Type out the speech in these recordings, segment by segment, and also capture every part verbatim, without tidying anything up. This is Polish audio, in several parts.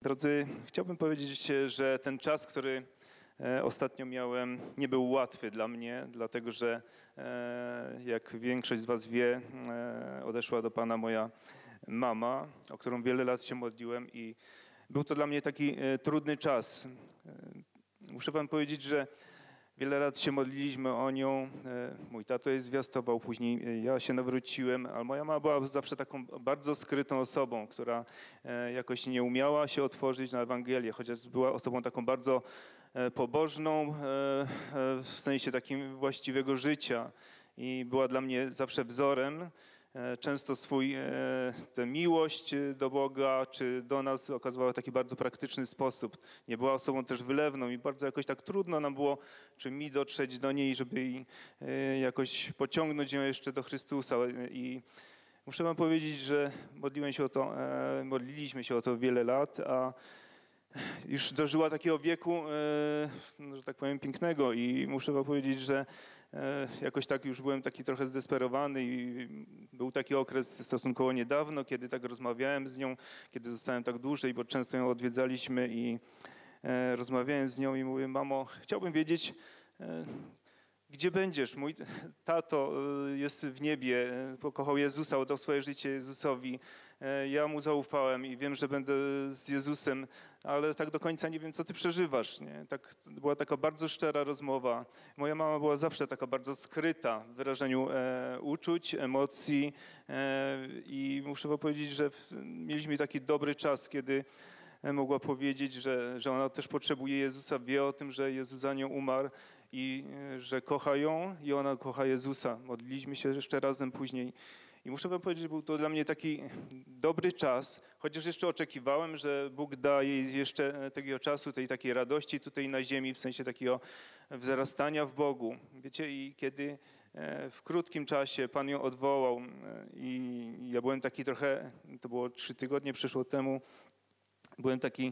Drodzy, chciałbym powiedzieć, że ten czas, który ostatnio miałem, nie był łatwy dla mnie, dlatego że jak większość z was wie, odeszła do Pana moja mama, o którą wiele lat się modliłem i był to dla mnie taki trudny czas. Muszę wam powiedzieć, że wiele lat się modliliśmy o nią, mój tato jej zwiastował, później ja się nawróciłem, ale moja mama była zawsze taką bardzo skrytą osobą, która jakoś nie umiała się otworzyć na Ewangelię, chociaż była osobą taką bardzo pobożną w sensie takim właściwego życia i była dla mnie zawsze wzorem. Często swój, tę miłość do Boga czy do nas okazywała w taki bardzo praktyczny sposób. Nie była osobą też wylewną i bardzo jakoś tak trudno nam było, czy mi dotrzeć do niej, żeby jej jakoś pociągnąć ją jeszcze do Chrystusa. I muszę wam powiedzieć, że modliłem się o to, modliliśmy się o to wiele lat, a już dożyła takiego wieku, że tak powiem, pięknego i muszę wam powiedzieć, że jakoś tak już byłem taki trochę zdesperowany i był taki okres stosunkowo niedawno, kiedy tak rozmawiałem z nią, kiedy zostałem tak dłużej, bo często ją odwiedzaliśmy i rozmawiałem z nią i mówię: mamo, chciałbym wiedzieć, gdzie będziesz? Mój tato jest w niebie, pokochał Jezusa, oddał swoje życie Jezusowi. Ja mu zaufałem i wiem, że będę z Jezusem, ale tak do końca nie wiem, co ty przeżywasz. Nie? Tak, była taka bardzo szczera rozmowa. Moja mama była zawsze taka bardzo skryta w wyrażeniu e, uczuć, emocji e, i muszę wam powiedzieć, że w, mieliśmy taki dobry czas, kiedy mogła powiedzieć, że, że ona też potrzebuje Jezusa, wie o tym, że Jezus za nią umarł i że kocha ją i ona kocha Jezusa. Modliliśmy się jeszcze razem później. I muszę wam powiedzieć, że był to dla mnie taki dobry czas, chociaż jeszcze oczekiwałem, że Bóg da jej jeszcze takiego czasu, tej takiej radości tutaj na ziemi, w sensie takiego wzrastania w Bogu. Wiecie, i kiedy w krótkim czasie Pan ją odwołał i ja byłem taki trochę, to było trzy tygodnie przeszło temu, byłem taki,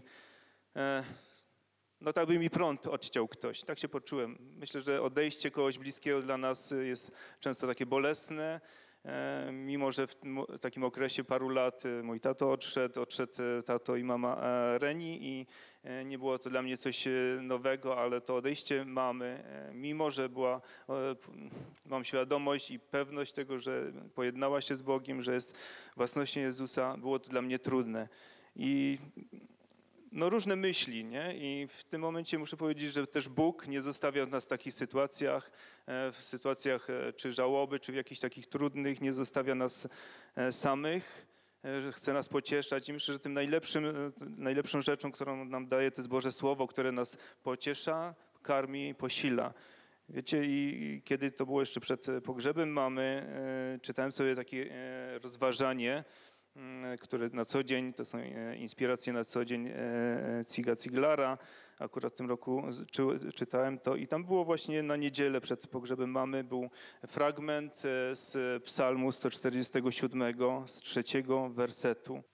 no tak by mi prąd odciął ktoś, tak się poczułem. Myślę, że odejście kogoś bliskiego dla nas jest często takie bolesne, mimo że w takim okresie paru lat mój tato odszedł, odszedł tato i mama Reni i nie było to dla mnie coś nowego, ale to odejście mamy, mimo że była, mam świadomość i pewność tego, że pojednała się z Bogiem, że jest własnością Jezusa, było to dla mnie trudne. I no różne myśli, nie? I w tym momencie muszę powiedzieć, że też Bóg nie zostawia nas w takich sytuacjach, w sytuacjach czy żałoby, czy w jakichś takich trudnych, nie zostawia nas samych, że chce nas pocieszać. I myślę, że tym najlepszym, najlepszą rzeczą, którą nam daje, to jest Boże Słowo, które nas pociesza, karmi, posila. Wiecie, i kiedy to było jeszcze przed pogrzebem mamy, czytałem sobie takie rozważanie, które na co dzień, to są inspiracje na co dzień Ziga Ziglara. Akurat w tym roku czytałem to i tam było właśnie na niedzielę przed pogrzebem mamy, był fragment z psalmu sto czterdziestego siódmego, z trzeciego wersetu.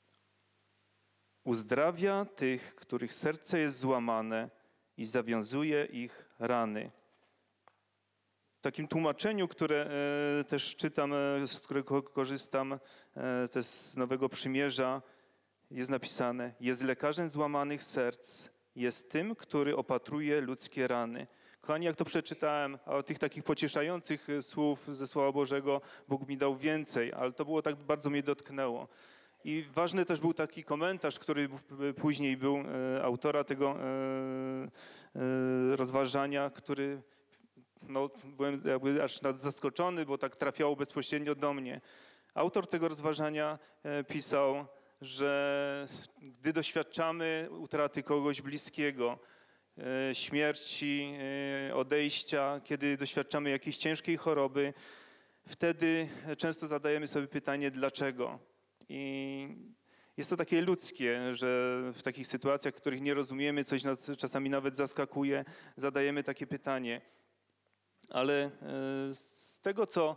Uzdrawia tych, których serce jest złamane i zawiązuje ich rany. W takim tłumaczeniu, które e, też czytam, e, z którego korzystam, e, to jest z Nowego Przymierza, jest napisane: jest lekarzem złamanych serc, jest tym, który opatruje ludzkie rany. Kochani, jak to przeczytałem, a o tych takich pocieszających słów ze Słowa Bożego Bóg mi dał więcej, ale to było tak, bardzo mnie dotknęło. I ważny też był taki komentarz, który później był e, autora tego e, e, rozważania, który no, byłem jakby aż zaskoczony, bo tak trafiało bezpośrednio do mnie. Autor tego rozważania pisał, że gdy doświadczamy utraty kogoś bliskiego, śmierci, odejścia, kiedy doświadczamy jakiejś ciężkiej choroby, wtedy często zadajemy sobie pytanie, dlaczego? I jest to takie ludzkie, że w takich sytuacjach, w których nie rozumiemy, coś nas czasami nawet zaskakuje, zadajemy takie pytanie. Ale z tego, co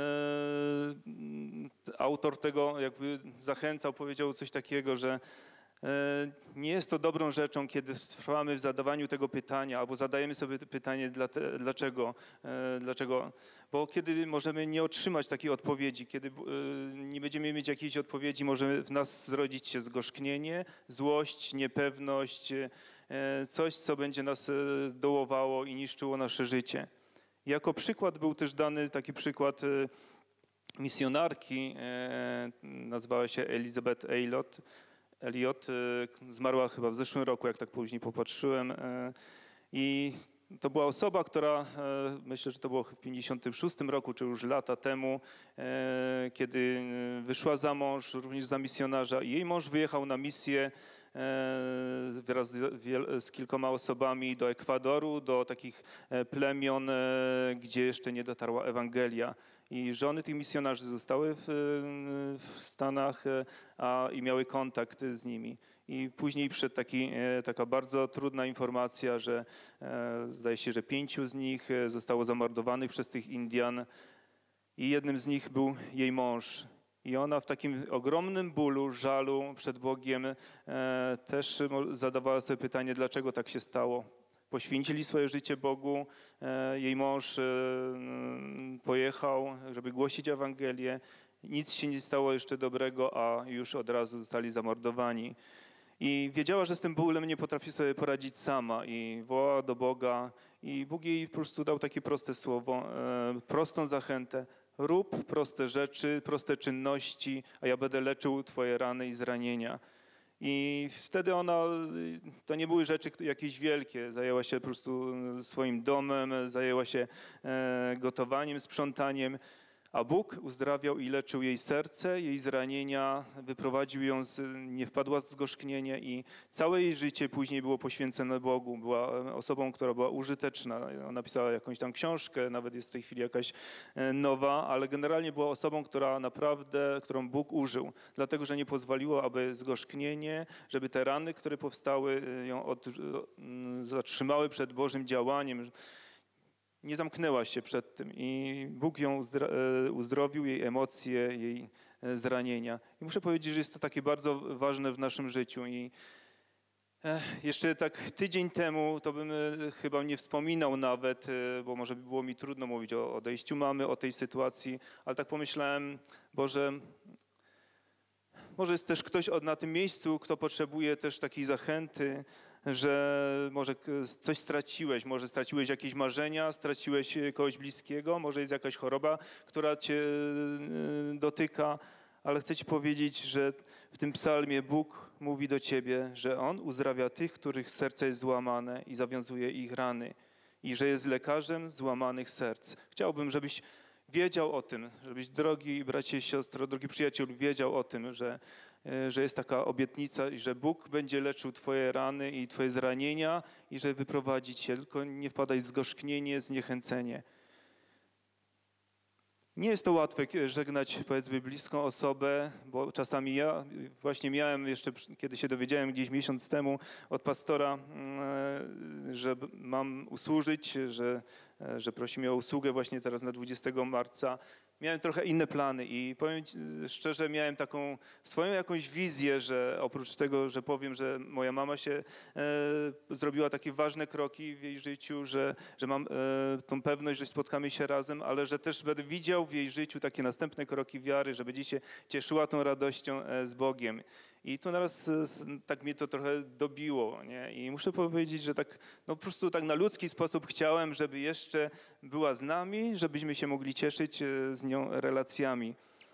autor tego jakby zachęcał, powiedział coś takiego, że Nie jest to dobrą rzeczą, kiedy trwamy w zadawaniu tego pytania, albo zadajemy sobie pytanie, dlaczego, dlaczego, bo kiedy możemy nie otrzymać takiej odpowiedzi, kiedy nie będziemy mieć jakiejś odpowiedzi, może w nas zrodzić się zgorzknienie, złość, niepewność, coś, co będzie nas dołowało i niszczyło nasze życie. Jako przykład był też dany taki przykład misjonarki, nazywała się Elizabeth Elliot. Elliot zmarła chyba w zeszłym roku, jak tak później popatrzyłem. I to była osoba, która, myślę, że to było w pięćdziesiątym szóstym roku, czy już lata temu, kiedy wyszła za mąż, również za misjonarza. I jej mąż wyjechał na misję wraz z kilkoma osobami do Ekwadoru, do takich plemion, gdzie jeszcze nie dotarła Ewangelia. I żony tych misjonarzy zostały w, w Stanach a, i miały kontakt z nimi. I później przyszedł taki, taka bardzo trudna informacja, że e, zdaje się, że pięciu z nich zostało zamordowanych przez tych Indian i jednym z nich był jej mąż. I ona w takim ogromnym bólu, żalu przed Bogiem e, też zadawała sobie pytanie, dlaczego tak się stało. Poświęcili swoje życie Bogu, jej mąż pojechał, żeby głosić Ewangelię. Nic się nie stało jeszcze dobrego, a już od razu zostali zamordowani. I wiedziała, że z tym bólem nie potrafi sobie poradzić sama i wołała do Boga. I Bóg jej po prostu dał takie proste słowo, prostą zachętę. Rób proste rzeczy, proste czynności, a ja będę leczył twoje rany i zranienia. I wtedy ona, to nie były rzeczy jakieś wielkie, zajęła się po prostu swoim domem, zajęła się gotowaniem, sprzątaniem, a Bóg uzdrawiał i leczył jej serce, jej zranienia, wyprowadził ją, z, nie wpadła w zgorzknienie i całe jej życie później było poświęcone Bogu. Była osobą, która była użyteczna. Ona napisała jakąś tam książkę, nawet jest w tej chwili jakaś nowa, ale generalnie była osobą, która naprawdę, którą Bóg użył, dlatego że nie pozwoliło, aby zgorzknienie, żeby te rany, które powstały, ją od, zatrzymały przed Bożym działaniem. Nie zamknęła się przed tym i Bóg ją uzdrowił, jej emocje, jej zranienia. I muszę powiedzieć, że jest to takie bardzo ważne w naszym życiu. I jeszcze tak tydzień temu to bym chyba nie wspominał nawet, bo może by było mi trudno mówić o odejściu mamy, o tej sytuacji, ale tak pomyślałem, Boże, może jest też ktoś na tym miejscu, kto potrzebuje też takiej zachęty, że może coś straciłeś, może straciłeś jakieś marzenia, straciłeś kogoś bliskiego, może jest jakaś choroba, która cię dotyka, ale chcę ci powiedzieć, że w tym psalmie Bóg mówi do ciebie, że On uzdrawia tych, których serce jest złamane i zawiązuje ich rany i że jest lekarzem złamanych serc. Chciałbym, żebyś wiedział o tym, żebyś, drogi bracie i siostro, drogi przyjacielu, wiedział o tym, że że jest taka obietnica i że Bóg będzie leczył twoje rany i twoje zranienia i że wyprowadzi cię, tylko nie wpadaj w zgorzknienie, zniechęcenie. Nie jest to łatwe żegnać, powiedzmy, bliską osobę, bo czasami ja właśnie miałem jeszcze, kiedy się dowiedziałem gdzieś miesiąc temu od pastora, że mam usłużyć, że, że prosi mnie o usługę właśnie teraz na dwudziestego marca. Miałem trochę inne plany i powiem szczerze, miałem taką swoją jakąś wizję, że oprócz tego, że powiem, że moja mama się e, zrobiła takie ważne kroki w jej życiu, że, że mam e, tą pewność, że spotkamy się razem, ale że też będę widział w jej życiu takie następne kroki wiary, że będzie się cieszyła tą radością e, z Bogiem. I tu naraz tak mnie to trochę dobiło, nie? I muszę powiedzieć, że tak, no po prostu tak na ludzki sposób chciałem, żeby jeszcze była z nami, żebyśmy się mogli cieszyć z nią relacjami.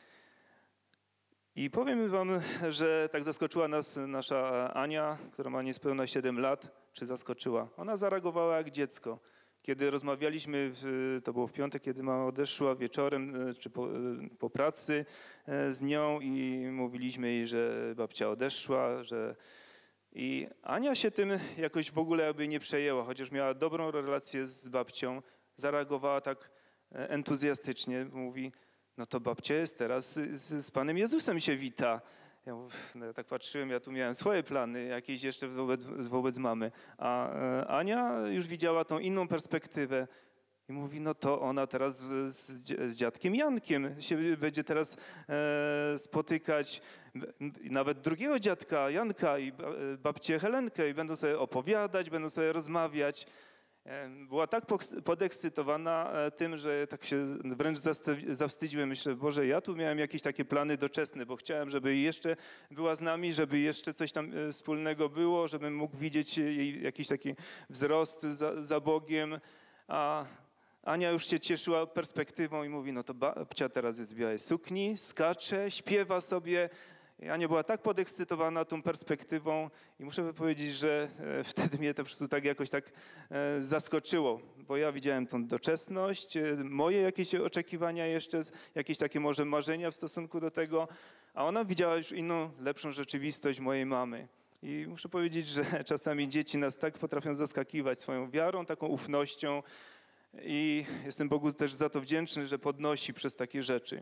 I powiem wam, że tak zaskoczyła nas nasza Ania, która ma niespełna siedem lat. Czy zaskoczyła? Ona zareagowała jak dziecko. Kiedy rozmawialiśmy, w, to było w piątek, kiedy mama odeszła wieczorem czy po, po pracy z nią i mówiliśmy jej, że babcia odeszła, że i Ania się tym jakoś w ogóle jakby nie przejęła, chociaż miała dobrą relację z babcią, zareagowała tak entuzjastycznie, mówi, no to babcia jest teraz z, z Panem Jezusem się wita. Ja, no, ja tak patrzyłem, ja tu miałem swoje plany, jakieś jeszcze wobec, wobec mamy, a Ania już widziała tą inną perspektywę. I mówi, no to ona teraz z, z, z dziadkiem Jankiem się będzie teraz e, spotykać, nawet drugiego dziadka Janka i babcię Helenkę i będą sobie opowiadać, będą sobie rozmawiać. Była tak podekscytowana tym, że tak się wręcz zawstydziłem. Myślę, Boże, ja tu miałem jakieś takie plany doczesne, bo chciałem, żeby jeszcze była z nami, żeby jeszcze coś tam wspólnego było, żebym mógł widzieć jej jakiś taki wzrost za, za Bogiem. A Ania już się cieszyła perspektywą i mówi, no to babcia teraz jest w białej sukni, skacze, śpiewa sobie. Ania była tak podekscytowana tą perspektywą i muszę powiedzieć, że wtedy mnie to po prostu tak jakoś tak zaskoczyło, bo ja widziałem tą doczesność, moje jakieś oczekiwania jeszcze, jakieś takie może marzenia w stosunku do tego, a ona widziała już inną, lepszą rzeczywistość mojej mamy. I muszę powiedzieć, że czasami dzieci nas tak potrafią zaskakiwać swoją wiarą, taką ufnością i jestem Bogu też za to wdzięczny, że podnosi przez takie rzeczy.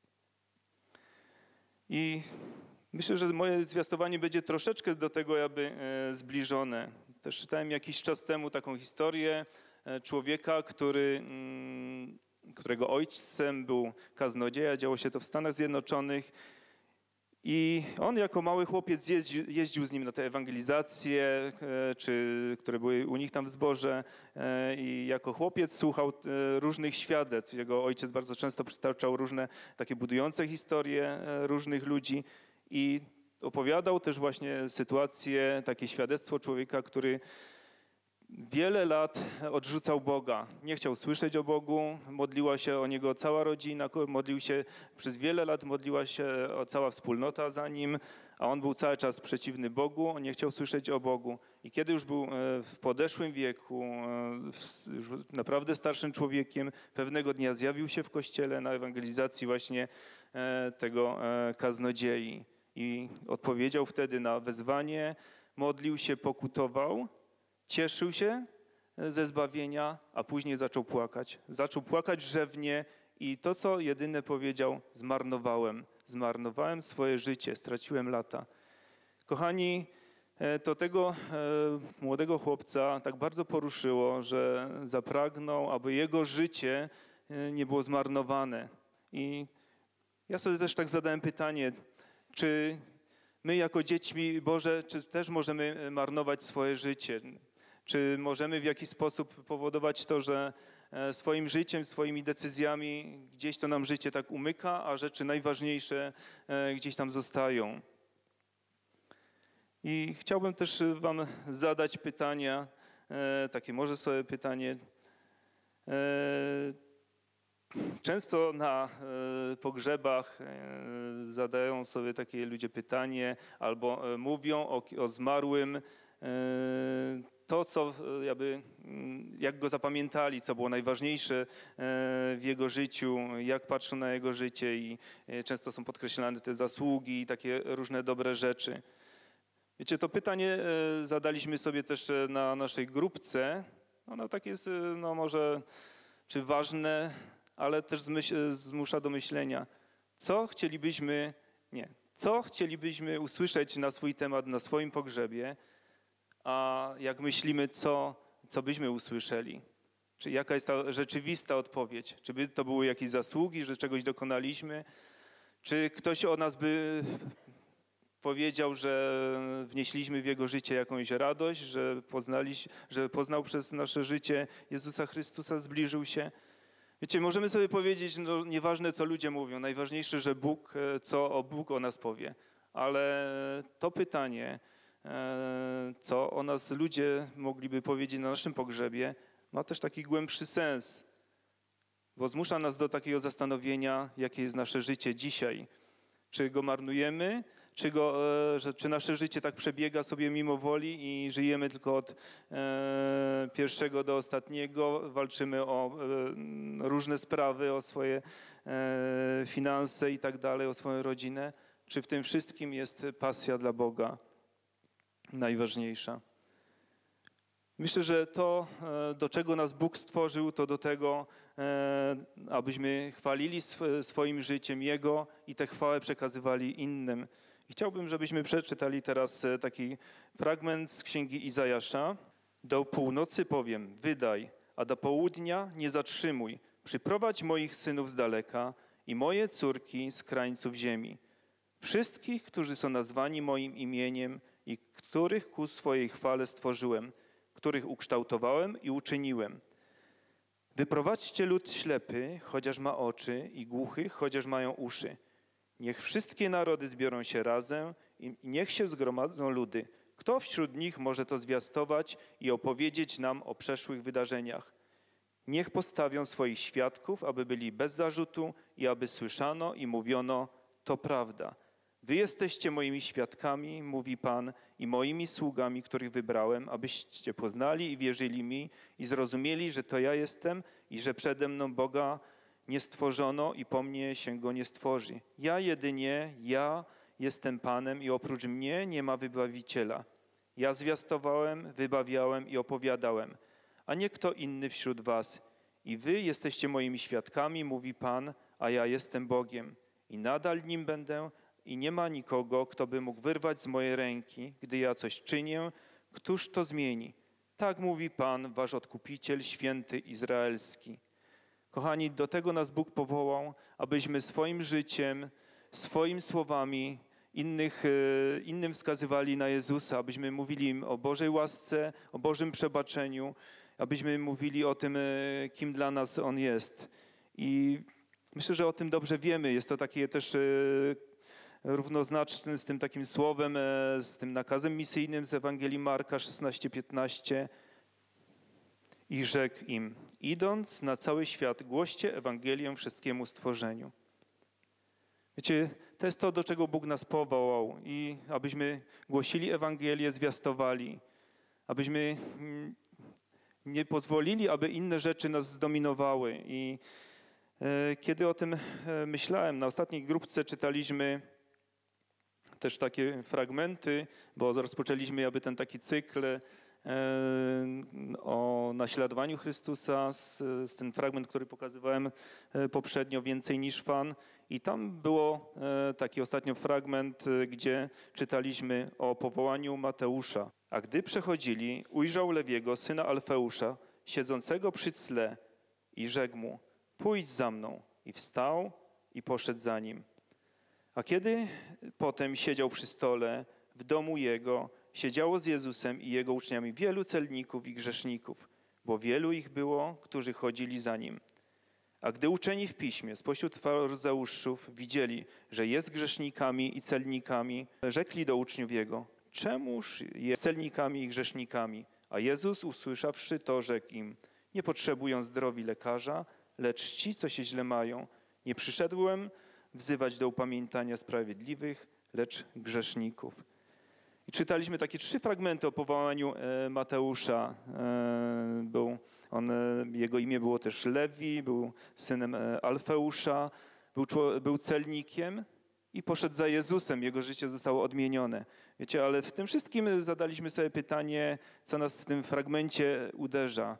I myślę, że moje zwiastowanie będzie troszeczkę do tego jakby zbliżone. Też czytałem jakiś czas temu taką historię człowieka, który, którego ojcem był kaznodzieja, działo się to w Stanach Zjednoczonych. I on jako mały chłopiec jeździł, jeździł z nim na te ewangelizacje, czy, które były u nich tam w zborze i jako chłopiec słuchał różnych świadectw. Jego ojciec bardzo często przytaczał różne takie budujące historie różnych ludzi i opowiadał też właśnie sytuację, takie świadectwo człowieka, który wiele lat odrzucał Boga, nie chciał słyszeć o Bogu, modliła się o Niego cała rodzina, modlił się przez wiele lat, modliła się o cała wspólnota za Nim, a on był cały czas przeciwny Bogu, on nie chciał słyszeć o Bogu. I kiedy już był w podeszłym wieku, już naprawdę starszym człowiekiem, pewnego dnia zjawił się w kościele na ewangelizacji właśnie tego kaznodziei i odpowiedział wtedy na wezwanie, modlił się, pokutował, cieszył się ze zbawienia, a później zaczął płakać. Zaczął płakać rzewnie i to, co jedyne powiedział, zmarnowałem. Zmarnowałem swoje życie, straciłem lata. Kochani, to tego młodego chłopca tak bardzo poruszyło, że zapragnął, aby jego życie nie było zmarnowane. I ja sobie też tak zadałem pytanie, czy my jako dziećmi Boże, czy też możemy marnować swoje życie? Czy możemy w jakiś sposób powodować to, że swoim życiem, swoimi decyzjami gdzieś to nam życie tak umyka, a rzeczy najważniejsze gdzieś tam zostają? I chciałbym też wam zadać pytania, takie może sobie pytanie. Często na pogrzebach zadają sobie takie ludzie pytanie albo mówią o, o zmarłym, to, co jakby, jak go zapamiętali, co było najważniejsze w jego życiu, jak patrzą na jego życie i często są podkreślane te zasługi i takie różne dobre rzeczy. Wiecie, to pytanie zadaliśmy sobie też na naszej grupce. Ono tak jest, no może, czy ważne, ale też zmusza do myślenia. Co chcielibyśmy, nie, co chcielibyśmy usłyszeć na swój temat, na swoim pogrzebie, a jak myślimy, co, co byśmy usłyszeli? Czy jaka jest ta rzeczywista odpowiedź? Czy by to były jakieś zasługi, że czegoś dokonaliśmy? Czy ktoś o nas by powiedział, że wnieśliśmy w jego życie jakąś radość, że, poznali, że poznał przez nasze życie Jezusa Chrystusa, zbliżył się? Wiecie, możemy sobie powiedzieć, no nieważne co ludzie mówią, najważniejsze, że Bóg, co o Bóg o nas powie. Ale to pytanie, co o nas ludzie mogliby powiedzieć na naszym pogrzebie, ma też taki głębszy sens, bo zmusza nas do takiego zastanowienia, jakie jest nasze życie dzisiaj. Czy go marnujemy, czy, go, że, czy nasze życie tak przebiega sobie mimo woli i żyjemy tylko od e, pierwszego do ostatniego, walczymy o e, różne sprawy, o swoje e, finanse i tak dalej, o swoją rodzinę. Czy w tym wszystkim jest pasja dla Boga najważniejsza? Myślę, że to, do czego nas Bóg stworzył, to do tego, abyśmy chwalili swoim życiem Jego i tę chwałę przekazywali innym. I chciałbym, żebyśmy przeczytali teraz taki fragment z Księgi Izajasza. Do północy powiem, wydaj, a do południa nie zatrzymuj. Przyprowadź moich synów z daleka i moje córki z krańców ziemi. Wszystkich, którzy są nazwani moim imieniem i których ku swojej chwale stworzyłem, których ukształtowałem i uczyniłem. Wyprowadźcie lud ślepy, chociaż ma oczy, i głuchych, chociaż mają uszy. Niech wszystkie narody zbiorą się razem i niech się zgromadzą ludy. Kto wśród nich może to zwiastować i opowiedzieć nam o przeszłych wydarzeniach? Niech postawią swoich świadków, aby byli bez zarzutu i aby słyszano i mówiono, to prawda. Wy jesteście moimi świadkami, mówi Pan, i moimi sługami, których wybrałem, abyście poznali i wierzyli mi i zrozumieli, że to ja jestem i że przede mną Boga nie stworzono i po mnie się Go nie stworzy. Ja jedynie, ja jestem Panem i oprócz mnie nie ma wybawiciela. Ja zwiastowałem, wybawiałem i opowiadałem, a nie kto inny wśród was. I wy jesteście moimi świadkami, mówi Pan, a ja jestem Bogiem. I nadal nim będę i nie ma nikogo, kto by mógł wyrwać z mojej ręki, gdy ja coś czynię, któż to zmieni? Tak mówi Pan, wasz Odkupiciel, święty izraelski. Kochani, do tego nas Bóg powołał, abyśmy swoim życiem, swoimi słowami innych, innym wskazywali na Jezusa, abyśmy mówili im o Bożej łasce, o Bożym przebaczeniu, abyśmy mówili o tym, kim dla nas On jest. I myślę, że o tym dobrze wiemy. Jest to takie też równoznaczne z tym takim słowem, z tym nakazem misyjnym z Ewangelii Marka szesnaście piętnaście. I rzekł im, idąc na cały świat, głoście Ewangelię wszystkiemu stworzeniu. Wiecie, to jest to, do czego Bóg nas powołał i abyśmy głosili Ewangelię, zwiastowali, abyśmy nie pozwolili, aby inne rzeczy nas zdominowały. I kiedy o tym myślałem, na ostatniej grupce czytaliśmy też takie fragmenty, bo rozpoczęliśmy jakby ten taki cykl o naśladowaniu Chrystusa, z, z ten fragment, który pokazywałem poprzednio, Więcej niż fan. I tam było taki ostatnio fragment, gdzie czytaliśmy o powołaniu Mateusza. A gdy przechodzili, ujrzał Lewiego, syna Alfeusza, siedzącego przy cle i rzekł mu, pójdź za mną. I wstał i poszedł za nim. A kiedy potem siedział przy stole w domu jego, siedziało z Jezusem i jego uczniami wielu celników i grzeszników, bo wielu ich było, którzy chodzili za nim. A gdy uczeni w piśmie spośród faryzeuszów widzieli, że jest grzesznikami i celnikami, rzekli do uczniów jego, czemuż jest celnikami i grzesznikami? A Jezus, usłyszawszy to, rzekł im, nie potrzebują zdrowi lekarza, lecz ci, co się źle mają. Nie przyszedłem wzywać do upamiętania sprawiedliwych, lecz grzeszników. I czytaliśmy takie trzy fragmenty o powołaniu Mateusza. Był on, jego imię było też Lewi, był synem Alfeusza, był, był celnikiem i poszedł za Jezusem. Jego życie zostało odmienione. Wiecie, ale w tym wszystkim zadaliśmy sobie pytanie, co nas w tym fragmencie uderza.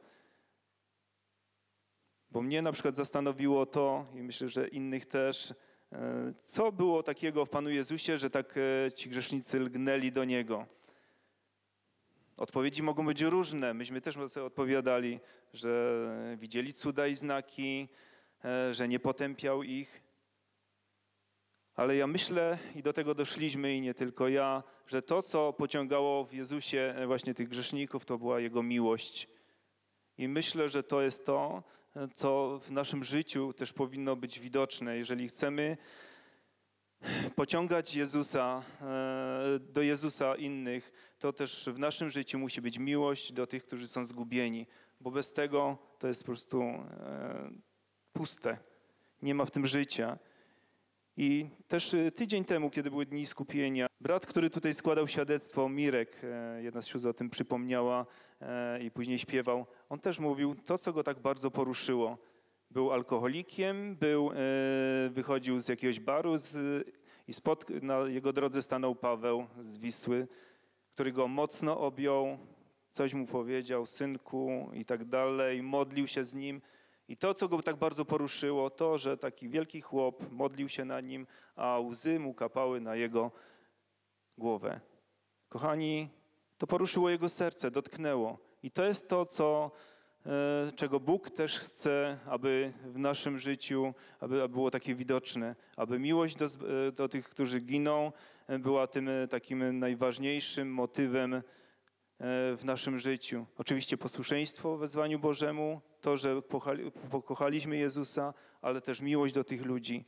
Bo mnie na przykład zastanowiło to, i myślę, że innych też, co było takiego w Panu Jezusie, że tak ci grzesznicy lgnęli do Niego? Odpowiedzi mogą być różne. Myśmy też sobie odpowiadali, że widzieli cuda i znaki, że nie potępiał ich. Ale ja myślę, i do tego doszliśmy, i nie tylko ja, że to, co pociągało w Jezusie właśnie tych grzeszników, to była Jego miłość. I myślę, że to jest to, co w naszym życiu też powinno być widoczne. Jeżeli chcemy pociągać Jezusa, do Jezusa innych, to też w naszym życiu musi być miłość do tych, którzy są zgubieni, bo bez tego to jest po prostu puste. Nie ma w tym życia. I też tydzień temu, kiedy były Dni Skupienia, brat, który tutaj składał świadectwo, Mirek, jedna z sióstr o tym przypomniała i później śpiewał, on też mówił to, co go tak bardzo poruszyło. Był alkoholikiem, był, wychodził z jakiegoś baru z, i spod, na jego drodze stanął Paweł z Wisły, który go mocno objął, coś mu powiedział, synku i tak dalej, modlił się z nim. I to, co go tak bardzo poruszyło, to, że taki wielki chłop modlił się na nim, a łzy mu kapały na jego głowę. Kochani, to poruszyło jego serce, dotknęło. I to jest to, co czego Bóg też chce, aby w naszym życiu, aby było takie widoczne, aby miłość do, do tych, którzy giną, była tym takim najważniejszym motywem w naszym życiu. Oczywiście posłuszeństwo wezwaniu Bożemu, to, że pokochaliśmy Jezusa, ale też miłość do tych ludzi.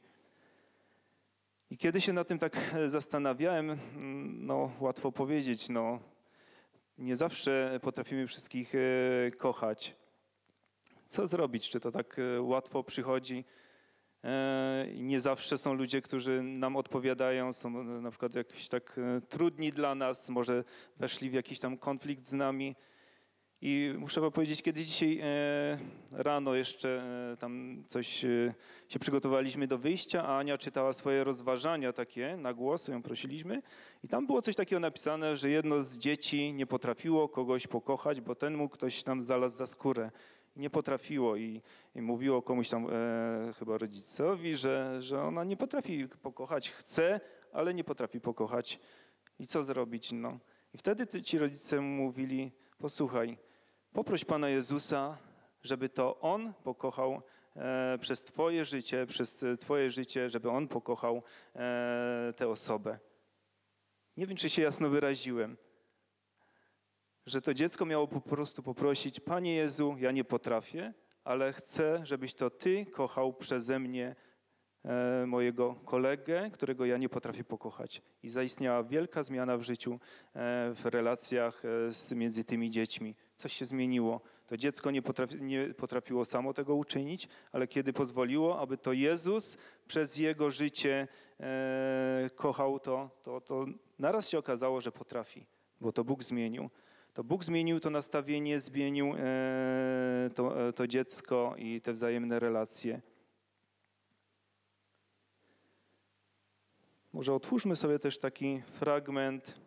I kiedy się na tym tak zastanawiałem, no łatwo powiedzieć, no nie zawsze potrafimy wszystkich kochać. Co zrobić? Czy to tak łatwo przychodzi? I nie zawsze są ludzie, którzy nam odpowiadają, są na przykład jakiś tak trudni dla nas, może weszli w jakiś tam konflikt z nami. I muszę wam powiedzieć, kiedy dzisiaj rano jeszcze tam coś się przygotowaliśmy do wyjścia, a Ania czytała swoje rozważania takie na głos, ją prosiliśmy i tam było coś takiego napisane, że jedno z dzieci nie potrafiło kogoś pokochać, bo ten mu ktoś tam znalazł za skórę. Nie potrafiło i, i mówiło komuś tam, e, chyba rodzicowi, że, że ona nie potrafi pokochać, chce, ale nie potrafi pokochać. I co zrobić? No. I wtedy ci rodzice mówili, posłuchaj, poproś Pana Jezusa, żeby to On pokochał e, przez Twoje życie, przez Twoje życie, żeby On pokochał e, tę osobę. Nie wiem, czy się jasno wyraziłem. Że to dziecko miało po prostu poprosić, Panie Jezu, ja nie potrafię, ale chcę, żebyś to Ty kochał przeze mnie e, mojego kolegę, którego ja nie potrafię pokochać. I zaistniała wielka zmiana w życiu, e, w relacjach e, z, między tymi dziećmi. Coś się zmieniło. To dziecko nie, potrafi, nie potrafiło samo tego uczynić, ale kiedy pozwoliło, aby to Jezus przez jego życie e, kochał to, to, to naraz się okazało, że potrafi, bo to Bóg zmienił. To Bóg zmienił to nastawienie, zmienił e, to, e, to dziecko i te wzajemne relacje. Może otwórzmy sobie też taki fragment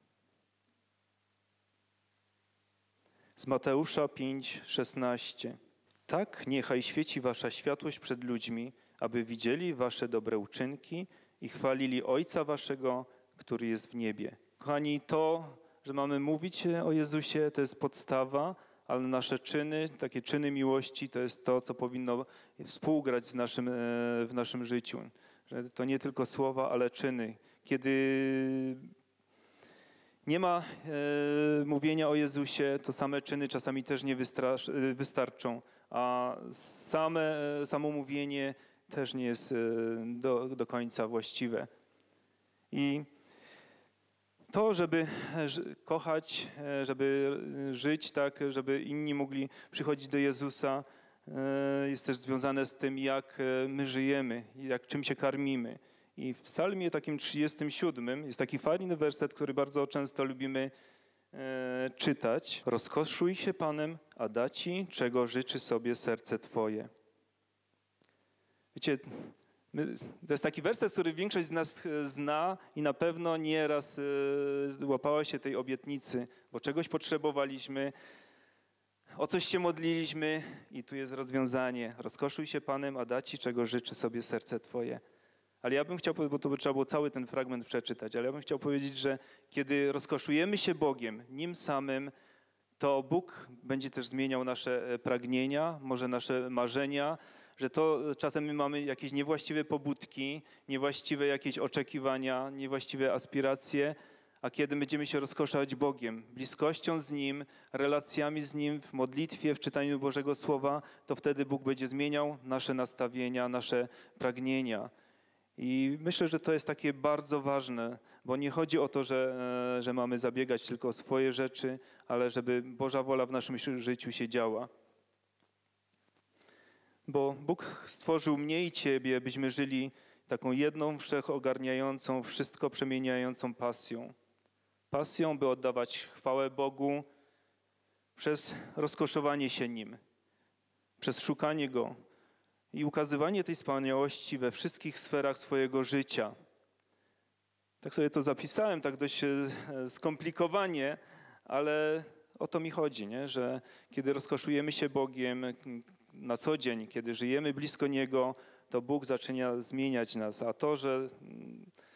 z Mateusza pięć, szesnaście. Tak niechaj świeci wasza światłość przed ludźmi, aby widzieli wasze dobre uczynki i chwalili Ojca waszego, który jest w niebie. Kochani, to że mamy mówić o Jezusie, to jest podstawa, ale nasze czyny, takie czyny miłości, to jest to, co powinno współgrać z naszym, w naszym życiu. Że to nie tylko słowa, ale czyny. Kiedy nie ma e, mówienia o Jezusie, to same czyny czasami też nie wystarczą, a same, samo mówienie też nie jest do, do końca właściwe. I to, żeby kochać, żeby żyć tak, żeby inni mogli przychodzić do Jezusa, jest też związane z tym, jak my żyjemy, jak czym się karmimy. I w psalmie takim trzydziestym siódmym jest taki fajny werset, który bardzo często lubimy czytać. Rozkoszuj się Panem, a da Ci, czego życzy sobie serce Twoje. Wiecie, my, to jest taki werset, który większość z nas zna i na pewno nieraz y, łapała się tej obietnicy, bo czegoś potrzebowaliśmy, o coś się modliliśmy i tu jest rozwiązanie. Rozkoszuj się Panem, a da Ci, czego życzy sobie serce Twoje. Ale ja bym chciał, bo to by trzeba było cały ten fragment przeczytać, ale ja bym chciał powiedzieć, że kiedy rozkoszujemy się Bogiem, Nim samym, to Bóg będzie też zmieniał nasze pragnienia, może nasze marzenia, że to czasem my mamy jakieś niewłaściwe pobudki, niewłaściwe jakieś oczekiwania, niewłaściwe aspiracje, a kiedy będziemy się rozkoszać Bogiem, bliskością z Nim, relacjami z Nim, w modlitwie, w czytaniu Bożego Słowa, to wtedy Bóg będzie zmieniał nasze nastawienia, nasze pragnienia. I myślę, że to jest takie bardzo ważne, bo nie chodzi o to, że, że mamy zabiegać tylko o swoje rzeczy, ale żeby Boża wola w naszym życiu się działa. Bo Bóg stworzył mnie i Ciebie, byśmy żyli taką jedną, wszechogarniającą, wszystko przemieniającą pasją. Pasją, by oddawać chwałę Bogu przez rozkoszowanie się Nim, przez szukanie Go i ukazywanie tej wspaniałości we wszystkich sferach swojego życia. Tak sobie to zapisałem, tak dość skomplikowanie, ale o to mi chodzi, nie? Że kiedy rozkoszujemy się Bogiem na co dzień, kiedy żyjemy blisko Niego, to Bóg zaczyna zmieniać nas. A to, że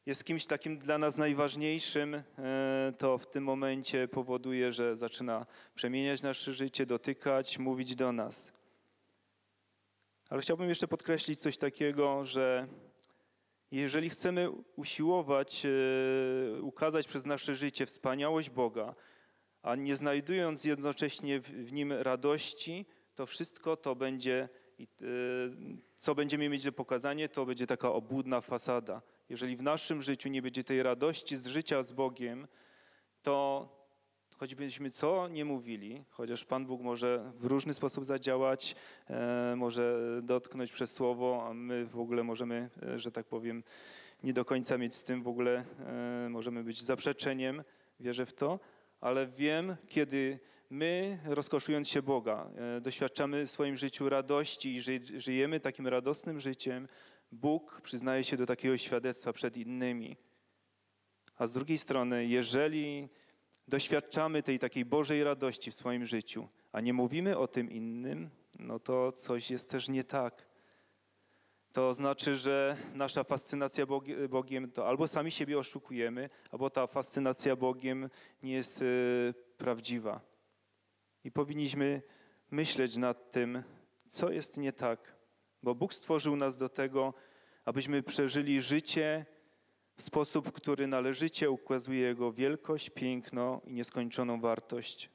jest kimś takim dla nas najważniejszym, to w tym momencie powoduje, że zaczyna przemieniać nasze życie, dotykać, mówić do nas. Ale chciałbym jeszcze podkreślić coś takiego, że jeżeli chcemy usiłować ukazać przez nasze życie wspaniałość Boga, a nie znajdując jednocześnie w nim radości, to wszystko to będzie, co będziemy mieć do pokazania, to będzie taka obłudna fasada. Jeżeli w naszym życiu nie będzie tej radości z życia z Bogiem, to choćbyśmy co nie mówili, chociaż Pan Bóg może w różny sposób zadziałać, może dotknąć przez słowo, a my w ogóle możemy, że tak powiem, nie do końca mieć z tym w ogóle, możemy być zaprzeczeniem, wierzę w to, ale wiem, kiedy my, rozkoszując się Boga, doświadczamy w swoim życiu radości i żyjemy takim radosnym życiem, Bóg przyznaje się do takiego świadectwa przed innymi. A z drugiej strony, jeżeli doświadczamy tej takiej Bożej radości w swoim życiu, a nie mówimy o tym innym, no to coś jest też nie tak. To znaczy, że nasza fascynacja Bogiem, to albo sami siebie oszukujemy, albo ta fascynacja Bogiem nie jest y, prawdziwa. I powinniśmy myśleć nad tym, co jest nie tak, bo Bóg stworzył nas do tego, abyśmy przeżyli życie w sposób, który należycie ukazuje Jego wielkość, piękno i nieskończoną wartość.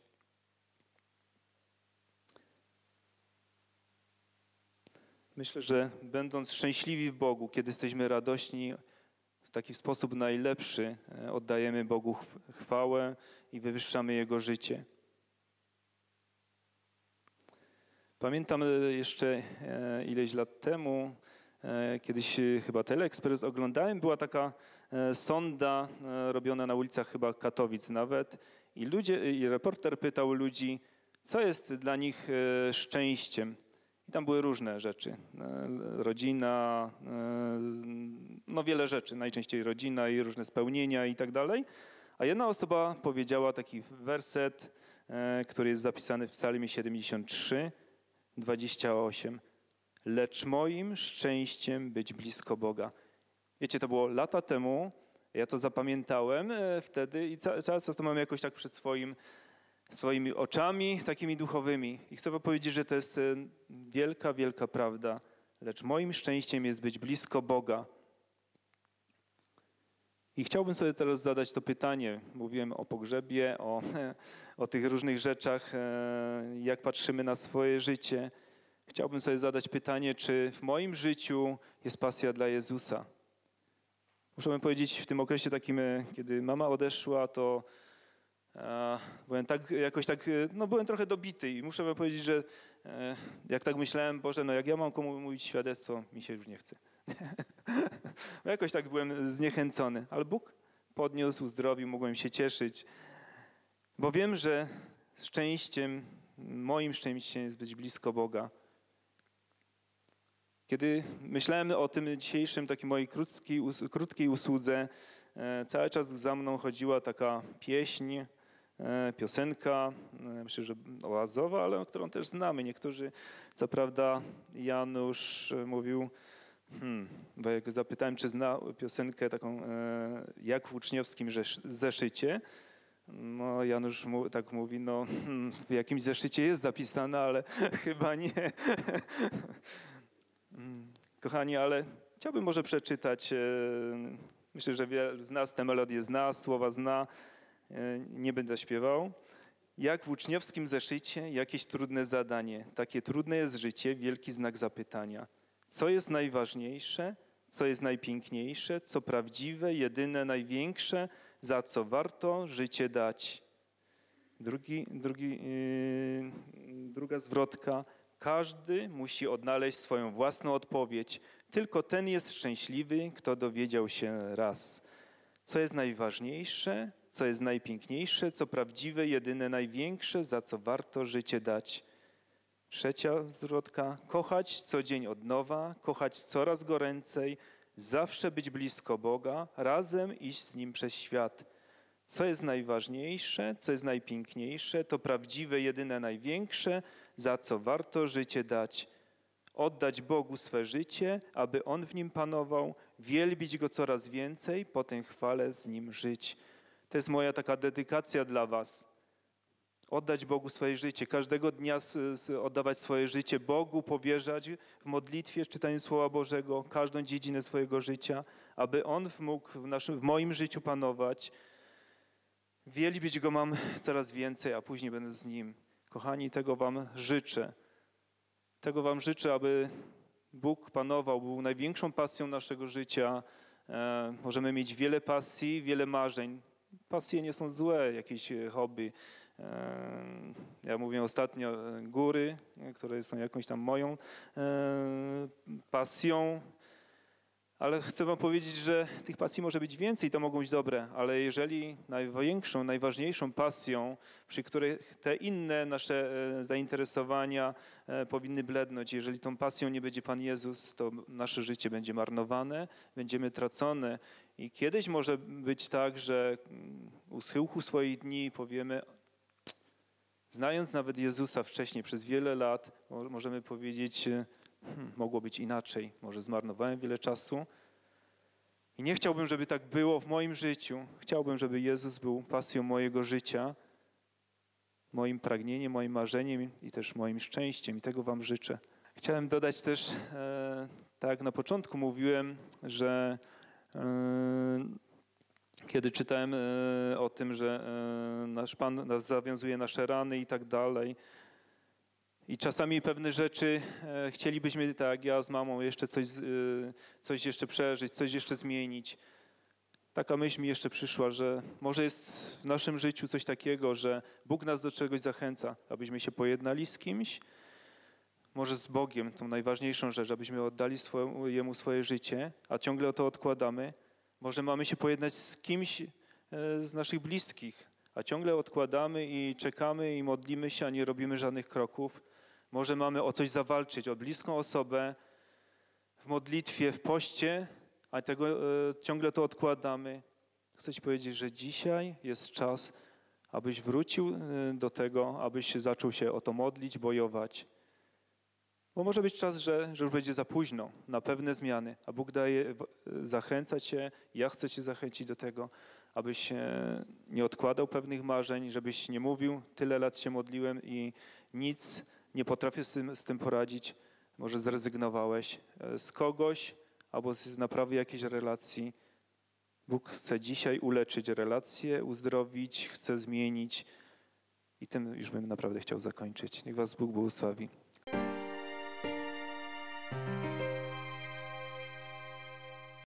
Myślę, że będąc szczęśliwi w Bogu, kiedy jesteśmy radośni, w taki sposób najlepszy oddajemy Bogu chwałę i wywyższamy Jego życie. Pamiętam jeszcze ileś lat temu, kiedyś chyba Teleekspres oglądałem, była taka sonda robiona na ulicach chyba Katowic nawet i ludzie, i reporter pytał ludzi, co jest dla nich szczęściem. I tam były różne rzeczy, rodzina, no wiele rzeczy, najczęściej rodzina i różne spełnienia i tak dalej. A jedna osoba powiedziała taki werset, który jest zapisany w Psalmie siedemdziesiąt trzy, dwadzieścia osiem. Lecz moim szczęściem być blisko Boga. Wiecie, to było lata temu, ja to zapamiętałem wtedy i cały czas to mam jakoś tak przed swoim, swoimi oczami takimi duchowymi. I chcę powiedzieć, że to jest wielka, wielka prawda. Lecz moim szczęściem jest być blisko Boga. I chciałbym sobie teraz zadać to pytanie. Mówiłem o pogrzebie, o, o tych różnych rzeczach, jak patrzymy na swoje życie. Chciałbym sobie zadać pytanie, czy w moim życiu jest pasja dla Jezusa. Muszę powiedzieć, w tym okresie takim, kiedy mama odeszła, to e, byłem tak, jakoś tak, no byłem trochę dobity i muszę powiedzieć, że e, jak tak myślałem, Boże, no jak ja mam komu mówić świadectwo, mi się już nie chce. Jakoś tak byłem zniechęcony, ale Bóg podniósł, uzdrowił, mogłem się cieszyć, bo wiem, że szczęściem, moim szczęściem jest być blisko Boga. Kiedy myślałem o tym dzisiejszym takiej mojej krótkiej, krótkiej usłudze, cały czas za mną chodziła taka pieśń, piosenka, myślę, że oazowa, ale którą też znamy. Niektórzy, co prawda Janusz mówił, hmm, bo jak zapytałem, czy zna piosenkę taką jak w uczniowskim zeszycie, no Janusz mu, tak mówi, no hmm, w jakimś zeszycie jest zapisana, ale chyba nie. Kochani, ale chciałbym może przeczytać, myślę, że wielu z nas tę melodię zna, słowa zna, nie będę śpiewał. Jak w uczniowskim zeszycie jakieś trudne zadanie, takie trudne jest życie, wielki znak zapytania. Co jest najważniejsze, co jest najpiękniejsze, co prawdziwe, jedyne, największe, za co warto życie dać. Drugi, drugi, yy, druga zwrotka. Każdy musi odnaleźć swoją własną odpowiedź. Tylko ten jest szczęśliwy, kto dowiedział się raz. Co jest najważniejsze, co jest najpiękniejsze, co prawdziwe, jedyne, największe, za co warto życie dać. Trzecia zwrotka. Kochać co dzień od nowa, kochać coraz goręcej, zawsze być blisko Boga, razem iść z Nim przez świat. Co jest najważniejsze, co jest najpiękniejsze, to prawdziwe, jedyne, największe, za co warto życie dać. oddać Bogu swe życie, aby On w nim panował, wielbić Go coraz więcej, potem chwale z Nim żyć. To jest moja taka dedykacja dla was. Oddać Bogu swoje życie, każdego dnia oddawać swoje życie Bogu, powierzać w modlitwie, w czytaniu Słowa Bożego, każdą dziedzinę swojego życia, aby On mógł w, naszym, w moim życiu panować. Wielbić Go mam coraz więcej, a później będę z Nim. Kochani, tego wam życzę. Tego wam życzę, aby Bóg panował, był największą pasją naszego życia. E, możemy mieć wiele pasji, wiele marzeń. Pasje nie są złe, jakieś hobby. Ja mówię ostatnio góry, które są jakąś tam moją pasją, ale chcę wam powiedzieć, że tych pasji może być więcej, to mogą być dobre, ale jeżeli największą, najważniejszą pasją, przy której te inne nasze zainteresowania powinny blednąć, jeżeli tą pasją nie będzie Pan Jezus, to nasze życie będzie marnowane, będziemy tracone i kiedyś może być tak, że u schyłku swoich dni powiemy, znając nawet Jezusa wcześniej przez wiele lat, możemy powiedzieć, hmm, mogło być inaczej, może zmarnowałem wiele czasu. I nie chciałbym, żeby tak było w moim życiu. Chciałbym, żeby Jezus był pasją mojego życia, moim pragnieniem, moim marzeniem i też moim szczęściem. I tego wam życzę. Chciałem dodać też, e, tak jak na początku mówiłem, że e, kiedy czytałem e, o tym, że e, nasz Pan nas zawiązuje nasze rany i tak dalej. I czasami pewne rzeczy e, chcielibyśmy, tak jak ja z mamą, jeszcze coś, e, coś jeszcze przeżyć, coś jeszcze zmienić. Taka myśl mi jeszcze przyszła, że może jest w naszym życiu coś takiego, że Bóg nas do czegoś zachęca, abyśmy się pojednali z kimś, może z Bogiem, tą najważniejszą rzecz, abyśmy oddali swoje, Jemu swoje życie, a ciągle o to odkładamy. Może mamy się pojednać z kimś z naszych bliskich, a ciągle odkładamy i czekamy i modlimy się, a nie robimy żadnych kroków. Może mamy o coś zawalczyć, o bliską osobę w modlitwie, w poście, a tego, e, ciągle to odkładamy. Chcę ci powiedzieć, że dzisiaj jest czas, abyś wrócił do tego, abyś zaczął się o to modlić, bojować. Bo może być czas, że, że już będzie za późno na pewne zmiany, a Bóg daje, zachęca cię, ja chcę cię zachęcić do tego, abyś nie odkładał pewnych marzeń, żebyś nie mówił, tyle lat się modliłem i nic nie potrafię z tym, z tym poradzić. Może zrezygnowałeś z kogoś albo z naprawy jakiejś relacji. Bóg chce dzisiaj uleczyć relacje, uzdrowić, chce zmienić i tym już bym naprawdę chciał zakończyć. Niech was Bóg błogosławi.